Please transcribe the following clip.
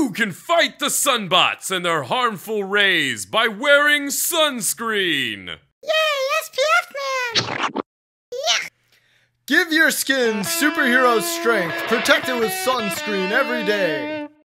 You can fight the sunbots and their harmful rays by wearing sunscreen! Yay, SPF man! Yeah. Give your skin superhero strength. Protect it with sunscreen every day.